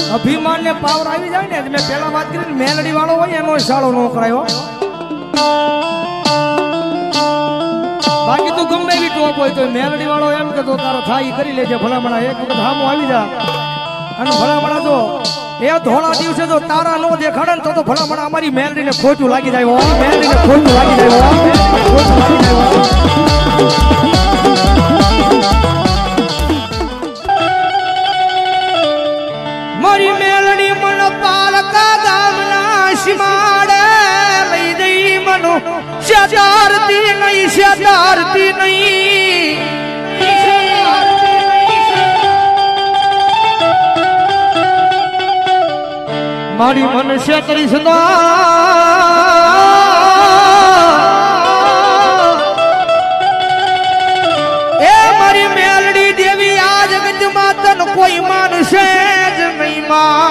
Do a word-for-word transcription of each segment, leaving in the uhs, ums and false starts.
અભિમાન ને પાવર આવી જાય ને મેં પેલા વાત કરી મેલડી વાળો હોય એનો શાળો નો કરાયો બાકી તું ગમે એવી ટોપ હોય તો મેલડી વાળો એમ કે તો તારો થાય કરી લેજે ભલામણા એક વખત હામો આવી જા અને ભલામણા જો એ ધોળા દિવસે જો તારા નો દેખાડે ને તો તો ભલામણા અમારી મેલડી ને ખોટું લાગી જાય હો મેલડી ને ખોટું લાગી જાય હો ખોટું લાગી જાય હો મારી મેલડી મન પાલકા ગામના સીમાડે લઈ જઈ મનો શેતારતી નહીં શેતારતી નહીં મારી મન શેતરી સદા એ મારી મેલડી દેવી આ જગતમાં તન કોઈ માનશે જ નહીં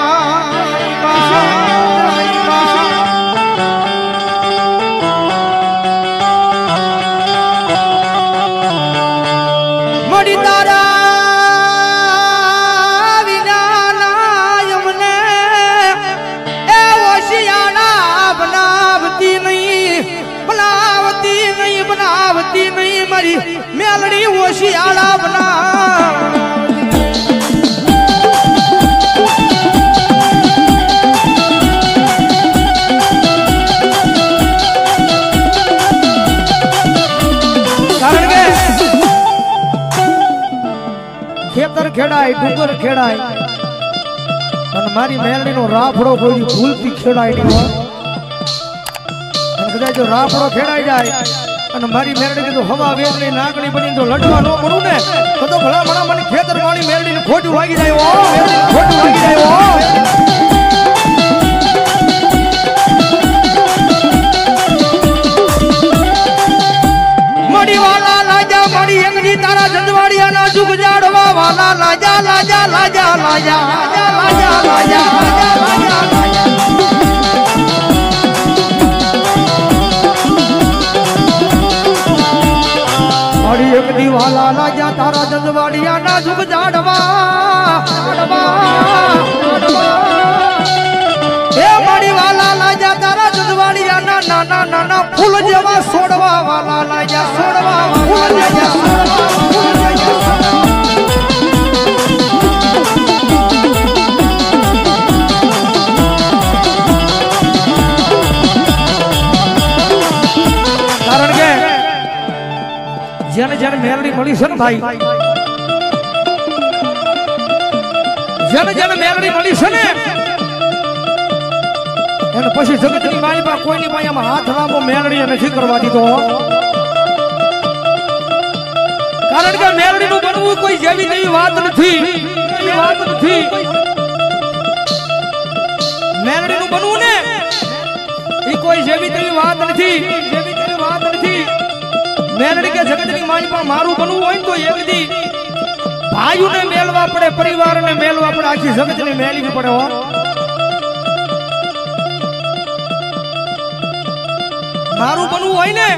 મળી તારા વિના એમને એ ઓશિયાળા બનાવતી નહીં બનાવતી નહીં બનાવતી નહીં મારી મેલડી ઓશિયાળા બના ખેતર ખેડાય ડુંગર ખેડાય અને મારી મેલડી નો રાફડો કોઈ ભૂલથી ખેડાય નહીં અને કદાચ જો રાફડો ખેડાઈ જાય અને મારી મેલડી કીધું હવા વેરની નાગણી બની તો લડવા ન મળું ને તો તો ભલા ભલા મને ખેતર વાળી મેલડી ને ખોટું લાગી જાય ઓ મેલડી ખોટું લાગી જાય ઓ મડી વાલા લાજા મડી એકની તારા જંદવાડિયા ના જુગ જાડવા વાલા લાજા લાજા લાજા લાજા લાજા લાજા લાજા લાજા મડી એકની વાલા લાજા તારા જંદવાડિયા ના જુગ જાડવા જાડવા એ મડી વાલા લાજા તારા જંદવાડિયા ના નાના નાના ફૂલ જેવા છોડવા વાલા લાજા છોડવા વાલા લાજા છોડવા કારણ કે જેને જેને મેલડી મળી છે ને ભાઈ જેને જેને મેલડી મળી છે ને અને પછી જગતની માલિકા કોઈની પાસે હાથ લાંબો મેલડી નથી કરવા દીધો કારણ કે મેલડી નું બનવું કોઈ જેવી તેવી વાત નથી એવી વાત નથી મેલડી નું બનવું ને એ કોઈ જેવી તેવી વાત નથી જેવી તેવી વાત નથી મેલડી કે જગતની માલિકા મારું બનવું હોય તો એક દી ભાઈઓને મેલવા પડે પરિવારને મેલવા પડે આખી જગતને મેલવી પડે હો મારું બનવું હોય ને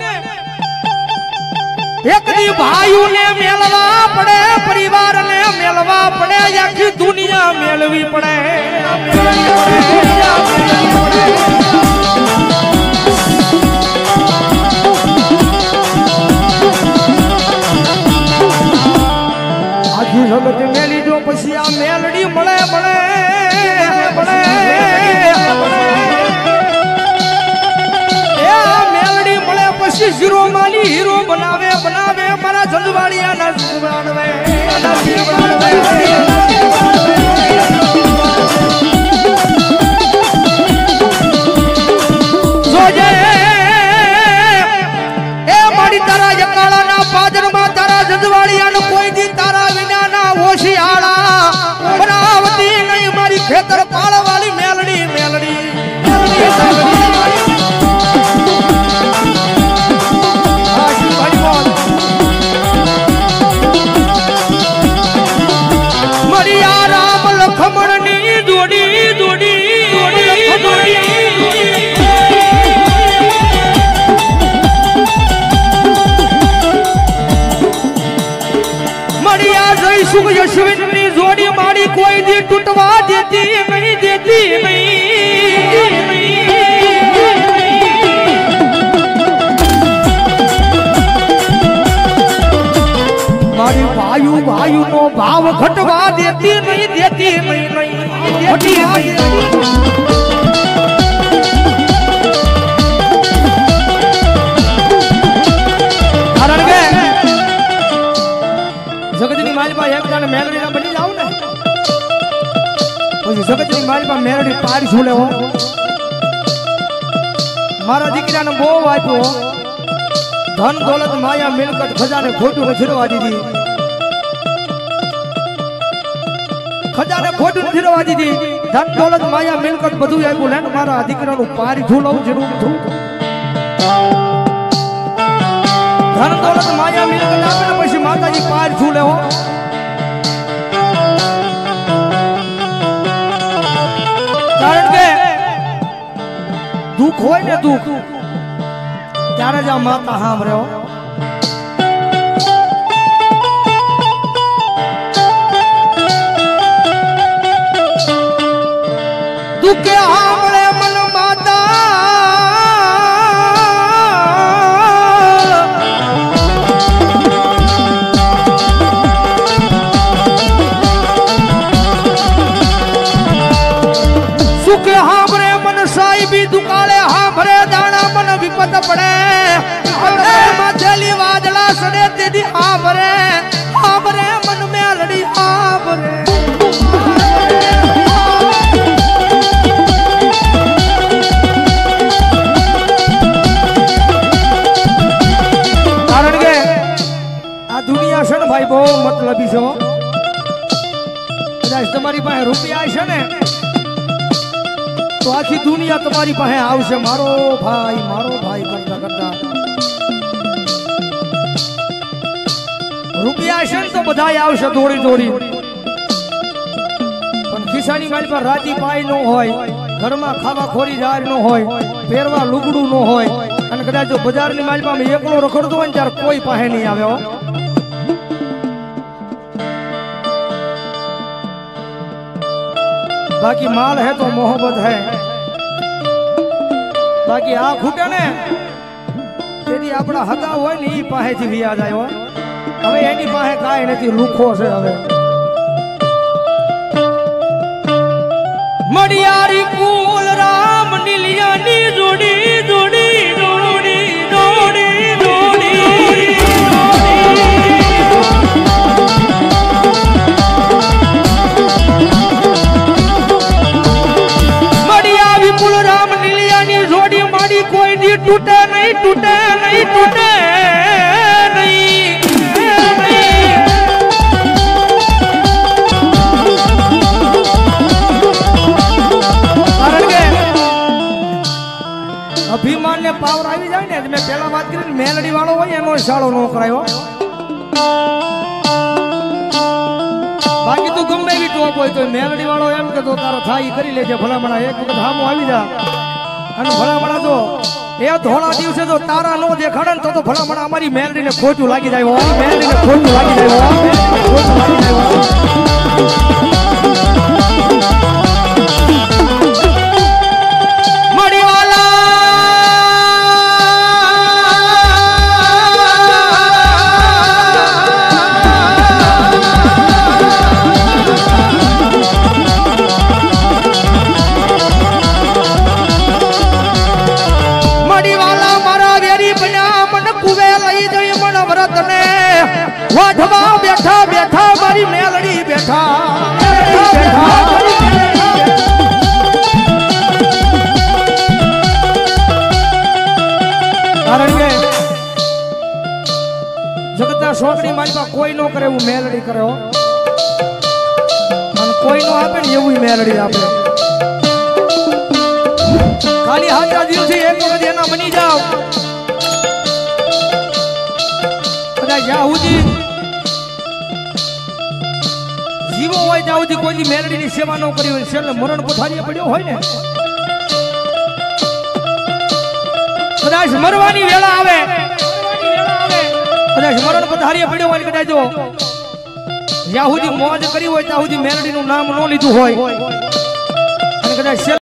એક દી ભાઈઓને મેલવા પડે પરિવારને મેલવા પડે આખી દુનિયા મેલવી પડે આખી જગત મેલી જો પછી આ મેલડી મળે મળે મળે પછી હીરો માલી હીરો બનાવે બનાવે મારા જંદવાડિયા ના બનાવે જોજે એ મારી તારા જકાળા ના પાદરમાં તારા જંદવાડિયા નો કોઈ દી તારા વિના ના ઓશિયાળા બનાવતી નહીં મારી ખેતર પાળવાળી મેલડી મેલડી ખમણની દોડી દોડી દોડી દોડી મળ્યા જઈ સુખ યશવિનની જોડી મારી કોઈ દી તૂટવા દેતી મારી ભાયુ ભાયુ નો ભાવ ઘટવા દેતી નહીં દેતી નહીં નહીં દેતી કારણ કે જગતની માલિકા એક દાને મેલડી ના બની જાવ ને પછી જગતની માલિકા મેલડી પાર છોલે હો મારા દીકરાને બહુ આપ્યો ધન દોલત માયા મિલકત ખજાને ખોટું નથી રવા દીધી ખજાને ખોટું નથી રવા દીધી ધન દોલત માયા મિલકત બધું આપ્યું ને મારા દીકરાનું પારી ઝૂલવું જરૂર હતું ધન દોલત માયા મિલકત આપે ને પછી માતાજી પાર ઝૂલે હો કારણ કે દુઃખ હોય ને દુઃખ ત્યારે જ આ માતા સાંભળ્યો દુઃખે સાંભળે મન માતા સુખે સાંભળે મન સાહેબી દુકાળે સાંભળે દાણા મન વિપત પડે માથેલી વાદળા સડે તેદી આભરે આભરે મન મેલડી આભરે કારણ કે આ દુનિયા છે ને ભાઈ બહુ મતલબી છે કદાચ તમારી પાસે રૂપિયા છે ને તો આખી દુનિયા તમારી પાસે આવશે મારો ભાઈ મારો ભાઈ કરતા કરતા રૂપિયા છે ને તો બધા આવશે દોડી દોડી પણ ખિસ્સાની મારી પર રાતી પાય ન હોય ઘરમાં ખાવા ખોરી જાર ન હોય પહેરવા લુગડું ન હોય અને કદાચ જો બજારની મારી પાસે એકલો રખડતો હોય ને ત્યારે કોઈ પાસે નહીં આવે હો बाकी माल है तो मोहब्बत है बाकी आ खूटे ने तेरी अपना हगा होय ने ई पाहे थी विया जायो હવે એની પાસે કાઈ નથી લુખો છે હવે મડિયારી કુલ રામ નીલિયાની જોડી જોડી જોડી જોડી જોડી कोई नहीं टूटे नहीं टूटे नहीं टूटे नहीं कारण के अभिमान ने पावर આવી જાય ને મેં પહેલા વાત કરી મેલડી વાળો હોય એનો શાળો નો કરાયો બાકી તું ગમે એવી ટોપ હોય તો મેલડી વાળો એમ કે તો તારો થાય કરી લેજે ભલામણા એક વખત હામો આવી જા અને ભલામણા તો એ ધોળા દિવસે તો તારા નો દેખાડે ને તો તો ભલામણા અમારી મેલડી ને ખોટું લાગી જાય હો મેલડી ને ખોટું લાગી જાય હો ખોટું લાગી જાય હો મડીવાલા વાઢવા બેઠા બેઠા મારી મેલડી બેઠા કારણ કે જગતના શોખની મારી પાસે કોઈ નો કરે એવું મેલડી કરે હો અને કોઈ નો આપે ને એવું મેલડી આપે ખાલી હાજરા દિવસે એક વખત એના બની જાવ જ્યાં સુધી જીવો હોય ત્યાં સુધી કોઈ મેલડીની સેવા ન કરી હોય છેલ્લે મરણ પથારીએ પડ્યો હોય ને કદાચ મરવાની વેળા આવે કદાચ મરણ પથારીએ પડ્યો હોય કદાચ જો જ્યાં સુધી મોજ કરી હોય ત્યાં સુધી મેલડીનું નામ ન લીધું હોય અને કદાચ કદાચ